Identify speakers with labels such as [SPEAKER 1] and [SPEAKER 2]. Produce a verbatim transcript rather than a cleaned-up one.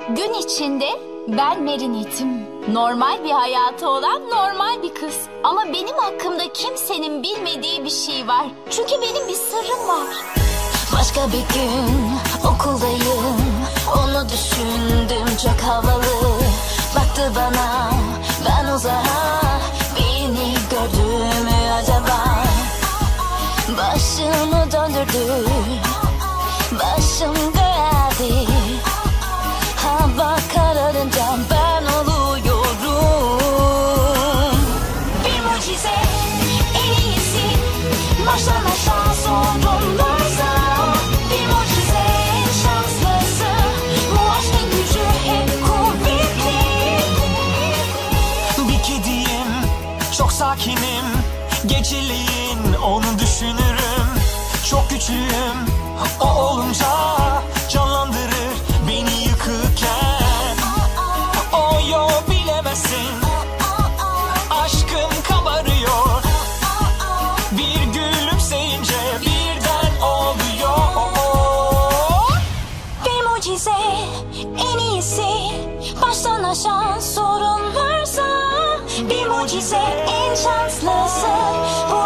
[SPEAKER 1] Gün içinde ben Merinit'im. Normal bir hayatı olan normal bir kız. Ama benim hakkımda kimsenin bilmediği bir şey var. Çünkü benim bir sırrım var.
[SPEAKER 2] Başka bir gün okuldayım, onu düşündüm çok havalı. Baktı bana, ben uzağa, beni gördü mü acaba? Başımı döndürdü, başım geldi. Hava kararınca ben oluyorum bir mucize, en iyisi baştan aşağı sorunlarsa. Bir mucize, en şanslısı, bu aşkın gücü hep kuvvetli.
[SPEAKER 3] Bir kediyim, çok sakinim, geceleyin onu düşünürüm. Çok güçlüyüm, o olunca canlandırır beni yıkırken. O yo bilemezsin, aşkım kabarıyor. Bir gülümseyince birden oluyor.
[SPEAKER 2] Bir mucize, en iyisi baştan aşağı sorun varsa. Bir mucize, en şanslısı, bu